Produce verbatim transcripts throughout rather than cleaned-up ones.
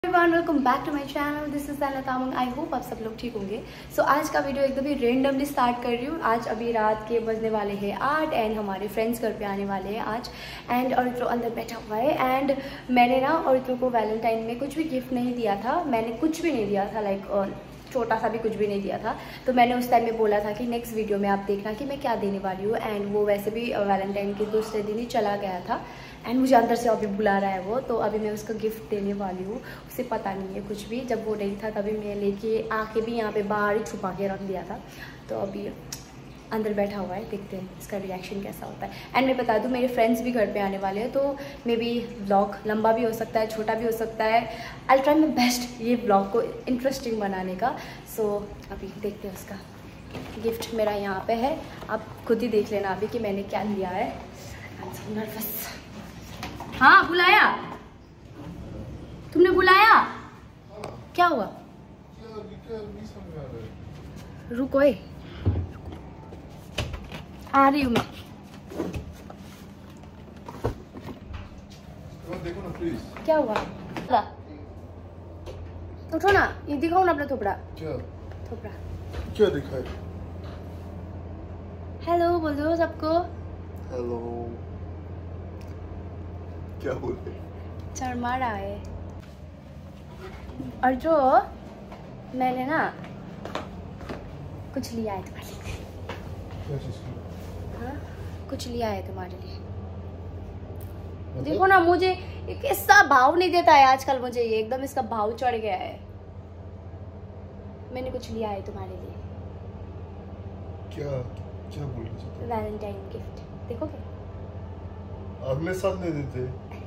Welcome back to my channel, this is Zainat Tamang. I hope आप सब लोग ठीक होंगे। सो so, आज का वीडियो एकदम ही रेंडमली स्टार्ट कर रही हूँ। आज अभी रात के बजने वाले हैं आठ एंड हमारे फ्रेंड्स घर पे आने वाले हैं आज। एंड औरित्रो अंदर बैठा हुआ है एंड मैंने ना औरित्रो को वैलेंटाइन में कुछ भी गिफ्ट नहीं दिया था। मैंने कुछ भी नहीं दिया था, लाइक छोटा सा भी कुछ भी नहीं दिया था। तो मैंने उस टाइम में बोला था कि नेक्स्ट वीडियो में आप देखना कि मैं क्या देने वाली हूँ। एंड वो वैसे भी वैलेंटाइन के दूसरे दिन ही चला गया था एंड मुझे अंदर से अभी बुला रहा है वो। तो अभी मैं उसको गिफ्ट देने वाली हूँ। उसे पता नहीं है कुछ भी। जब वो नहीं था तभी मैं लेके आके भी यहाँ पे बाहर ही छुपा के रख दिया था। तो अभी अंदर बैठा हुआ है, देखते हैं इसका रिएक्शन कैसा होता है। एंड मैं बता दूँ मेरे फ्रेंड्स भी घर पे आने वाले हैं, तो मे बी व्लॉग लंबा भी हो सकता है, छोटा भी हो सकता है। आई ट्राई माई बेस्ट ये व्लॉग को इंटरेस्टिंग बनाने का। सो so, अभी देखते हैं उसका गिफ्ट मेरा यहाँ पे है। आप खुद ही देख लेना अभी कि मैंने क्या लिया है। I am so nervous. हाँ बुलाया, तुमने बुलाया? क्या हुआ? रुको ए, आ रही हूँ मैं। देखो ना प्लीज। क्या हुआ? उठो ना, ये दिखाओ ना अपना थोपड़ा। क्या थोपड़ा क्या दिखाए? हेलो बोल दो सबको। हेलो। क्या बोल रहे? शर्मा रहा है। और जो मैंने ना कुछ लिया है तुम्हारे लिए। क्या चीज़? हाँ कुछ लिया है तुम्हारे लिए। देखो ना, मुझे एक इसका भाव नहीं देता है आजकल। मुझे ये एकदम इसका भाव चढ़ गया है। मैंने कुछ लिया है तुम्हारे लिए। क्या क्या बोल रहे? वैलेंटाइन गिफ्ट देखोगे? अगले साल दे देते।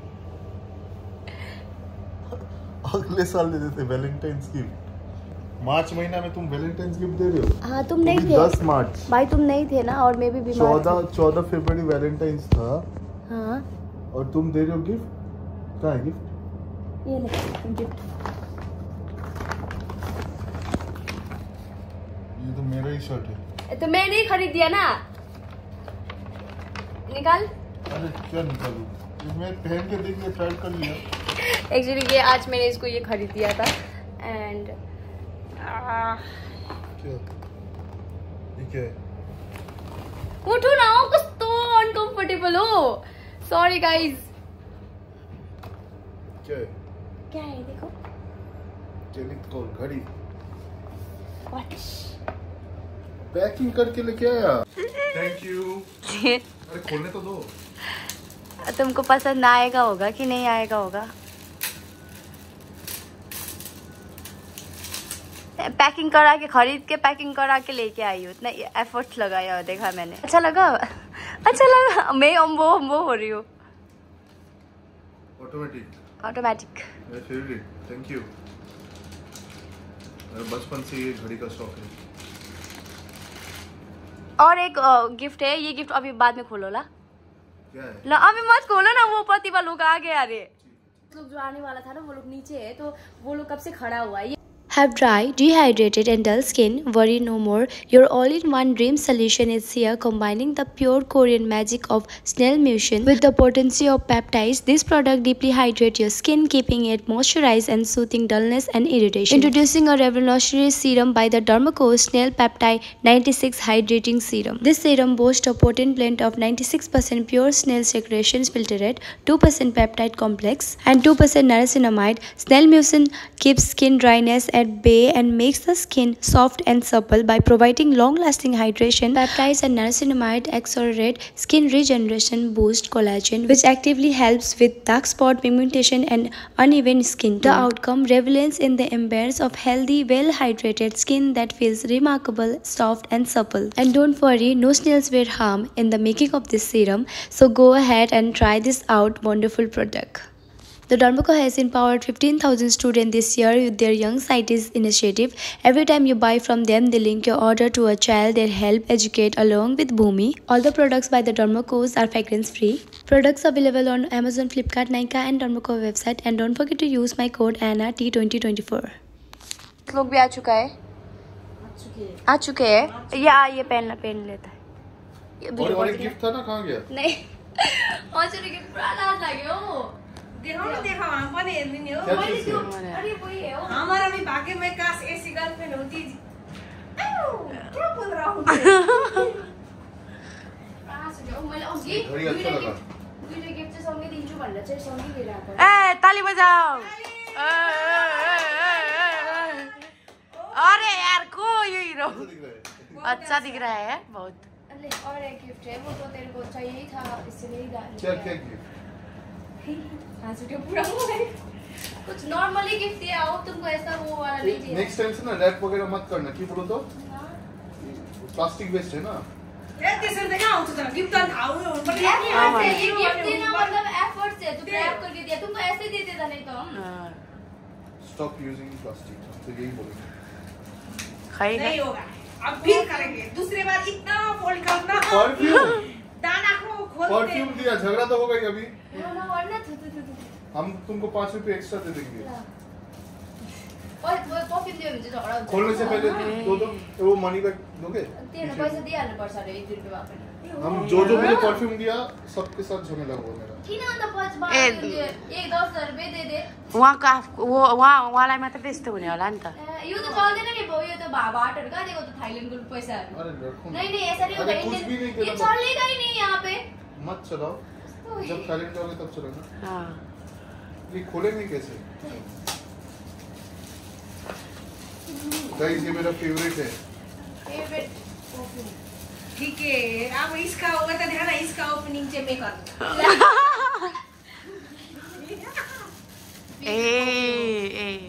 अगले साल दे देते वैलेंटाइंस गिफ्ट। मार्च महीना में तुम वैलेंटाइंस गिफ्ट दे रहे हो? हाँ तुम नहीं थे। दस मार्च भाई तुम नहीं थे ना, और मैं भी बीमार चौदह चौदह फरवरी वैलेंटाइंस था। हाँ और तुम दे रहे हो गिफ्ट? क्या है गिफ्ट? ये ले गिफ्ट। ये तो मेरा ही शर्ट है। तो मैंने ही खरीद दिया ना, निकाल। अरे क्या निकालूं? मैं पहन के देख लिया, ट्राई कर लिया। एक्चुअली ये आज मैंने इसको ये खरीद दिया था एंड क्या ये क्या है? उठो ना, कुछ तो अनकंफर्टेबल हो। Sorry guys. क्या है? क्या है देखो? टेलीकॉल घड़ी वॉच। पैकिंग करके लेके आया। Thank you. अरे खोलने तो दो। तुमको पसंद आएगा होगा कि नहीं आएगा होगा? पैकिंग करा के, खरीद के पैकिंग करा के लेके आई हूँ। इतना एफर्ट लगाया देखा मैंने। अच्छा लगा? अच्छा लगा? मैं अम्बो अम्बो हो रही हूँ। ऑटोमेटिक ऑटोमेटिक मेरा फेवरेट। Thank you. मेरा बचपन से ये घड़ी का शौक है। और एक गिफ्ट है। ये गिफ्ट अभी बाद में खोलो ला। क्या है? ला अभी मत खोलो ना, वो प्रतिभा लोग आ गए। अरे लोग जो आने वाला था ना, वो लोग नीचे है, तो वो लोग कब से खड़ा हुआ है। Have dry, dehydrated and dull skin? Worry no more. Your all-in-one dream solution is here, combining the pure Korean magic of snail mucin with the potency of peptides. This product deeply hydrates your skin, keeping it moisturized and soothing dullness and irritation. Introducing a revolutionary serum by the Dermaco Snail Peptide ninety-six Hydrating Serum. This serum boasts a potent blend of ninety-six percent pure snail secretions filtrate, two percent peptide complex, and two percent niacinamide. Snail mucin keeps skin dryness at bay and makes the skin soft and supple by providing long-lasting hydration. Peptides and niacinamide accelerate skin regeneration, boost collagen, which actively helps with dark spot pigmentation and uneven skin tone. The outcome reveals in the appearance of healthy, well-hydrated skin that feels remarkable, soft and supple. And don't worry, no snails were harmed in the making of this serum. So go ahead and try this out wonderful product. The Dermaco has empowered fifteen thousand students this year with their Young Scientists initiative. Every time you buy from them, they link your order to a child they help educate along with Bhumi. All the products by the Dermaco are fragrance free. Products available on Amazon, Flipkart, Nykaa and Dermaco website. And don't forget to use my code Anna T twenty twenty-four. लोग भी आ चुका है, आ चुके हैं। ये आ ये पहन पहन लेता है। और और एक गिफ्ट था ना, कहाँ गया? नहीं और चलो गिफ्ट पुराना आ गया। देखाउनु देखाउ हम पनि हेर्नु नि हो क्या मैले चीज त्यो है? अरे वही है हो हमारा भी भाग्य में काश ऐसी गर्लफ्रेंड होती जी। आयो, क्या बोल रहा हूँ कहाँ से जाऊँ मैले अघि घडी अच्छा लगा। दुईटा गिफ्ट चाहिँ सँगै दिन्छु भनेर चाहिँ सँगै लिएर आएको ए ताली बजाओ। ए, ए, ए, ए, ए। अरे यार को ये हीरो कैसा दिख रहा है? अच्छा दिख रहा है बहुत। अरे और एक गिफ्ट है वो तो तेरे को चाहिए था इसलिए ही डाल क्या क्या गिफ्ट? हाँ सुटे पूरा मोबाइल कुछ नॉर्मली गिफ्ट दिया हो तुमको ऐसा वो वाला नहीं दिया नेक्स्ट टाइम से ना रैप वगैरह मत करना, क्यों बोलो तो? हाँ। प्लास्टिक वेस्ट है ना। ए त्यसरी त कहाँ हुन्छ त गिफ्ट त थाहा हुनु पनि Effort से, ये गिफ्ट देना मतलब एफर्ट से तू रैप करके दिया तुमको ऐसे दे देता नहीं तो हम हाँ, स्टॉप यूजिंग प्लास्टिक, तो यही बोलेंगे। खाई नहीं होगा अब फिर करेंगे दूसरी बार इतना फोल्ड करना परफ्यूम दाना को खोल दे परफ्यूम दिया, झगड़ा तो होगा ही अभी। ना ना वरना थु थु थु हम तुमको पाँच रुपए एक्स्ट्रा दे देंगे। और वो परफ्यूम दियो भने चाहिँ झगडा हुन्छ खोलने से पहले दो दो वो मनी बैग दोगे? तेरो पैसा दिइहाल्नु पर्छ अरे एक रुपैयाँ भए पनि हम जो जो मुझे परफ्यूम दिया सबके साथ झमेला हुआ मेरा। किन अन्त पछि बात ए, एक दस हजार रुपियाँ दे दे उहाँको आफ- वो उहाँ उहाँलाई मात्र त्यस्तो हुने होला नि त। ए, यो त चल्दैन नि भयो यो त भा भाटहरू कहाँ दिएको त थाइल्यान्डको पैसाहरू अरे रखो ना। नहीं नहीं ऐसा नहीं होता अरे कुछ भी नहीं इंडियन ये किया था। चलेगा ही नहीं यहाँ पे मत चलाओ, तो जब ये- थाईलैंड जाओगे तब चलाना। हाँ, ये खोलेंगे कैसे? गाइस ये मेरा फेवरेट है। फेवरेट परफ्यूम ठीक है अब इसका होगा तो ध्यान इसका ओपनिंग से मैं कर ए ए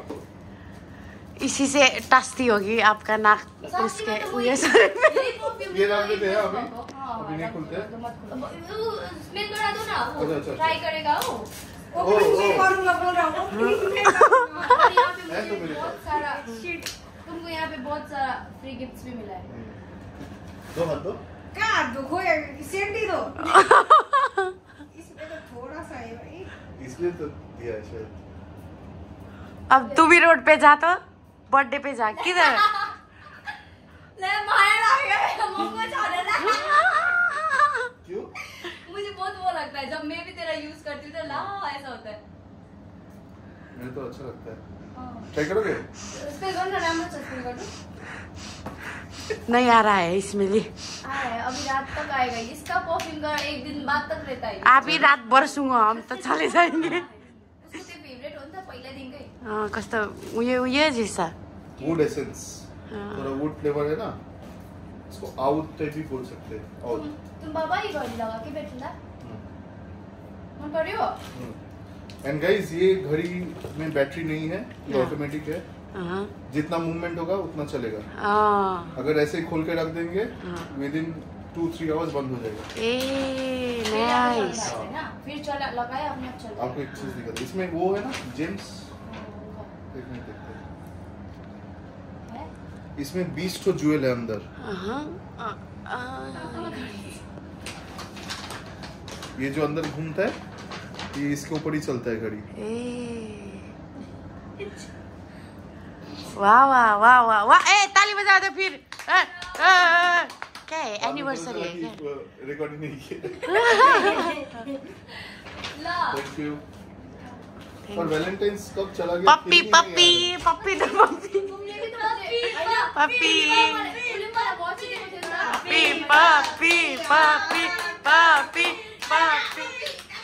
इसी से टस्ती होगी आपका नाक उसके उये से। ये डाल देते हैं अभी? अभी नहीं खुलते? स्मेल करा दो ना वो अच्छा, अच्छा, ट्राई करेगा वो ओपनिंग ओ, में ओ। करूंगा बोल रहा हूँ ओपनिंग में करूंगा और यहाँ पे है तो मुझे मेरे बहुत पास। सारा शिट तुमको यहाँ पे बहुत सारा फ्री गिफ्ट्स भी मिला है दो हाथ दो। कहाँ दो खोए सेंड ही दो इसमें तो थोड़ा सा है भाई इसलिए तो दिया है शायद। अब तू भी रोड पे जा तो बर्थडे पे जा किधर। ले माया लग गया मुझको छोड़ ना क्यों? मुझे बहुत वो लगता है जब मैं भी तेरा यूज करती हूँ तो ला ऐसा होता है मुझे तो अच्छा लगता है। हाँ। ट्राई करोगे? स्पेल करना राम्रो छ स्पेल गर्नु नहीं आ रहा है इसमें लिए। आया अभी रात तक आएगा इसका परफ्यूम का एक दिन बाद तक रहता है आप ही रात भर सुंगो हम तो चले जाएंगे। उसको त्यो फेभरेट हो नि त पहिला दिनकै हाँ, कस्तो उये उये जैसा। वुड एसेंस, थोड़ा वुड फ्लेवर है ना, इसको आउट टाइप भी बोल सकते हैं। आउट। तुम बाबा ही घडी लगा के बैठ्दा मन पर्यो एंड गाइस ये घड़ी में बैटरी नहीं है, ये हाँ। ऑटोमेटिक है। हाँ, जितना मूवमेंट होगा उतना चलेगा। हाँ, अगर ऐसे ही खोल के रख देंगे हाँ। Within two three hours बंद हो जाएगा। ए फिर आगे नाइस। चलता है ना फिर चला लगाया अपने आप चल आपको एक चीज दिखा दूं, इसमें वो है ना जेम्स, एक मिनट देखते हैं। है इसमें बीस ठो ज्वेल है अंदर। हाँ, आ, आ, ये जो अंदर घूमता है ये इसके ऊपर ही चलता है घड़ी। ए वाह वाह वाह वाह वाह। ए ताली बजा दो फिर। ए, ए, ए, क्या है एनिवर्सरी है क्या? रिकॉर्डिंग नहीं की। ला थैंक यू। और वैलेंटाइंस कब चला गया? पप्पी feeling ही नहीं आ पप्पी रहा। पप्पी तो पप्पी तुमले भी तो हैन पप्पी तुमले मलाई बहुत दिएको थियो नि पप्पी पप्पी पप्पी पप्पी पप्पी।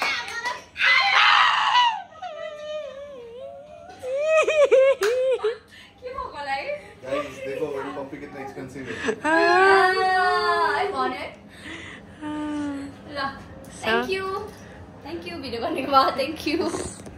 के भएको मलाई Guys, देखो मेरी पप्पी कितना एक्सपेंसिव है। आई वान्ट इट ल thank you thank you video गर्नेको बाद थ्यांक यू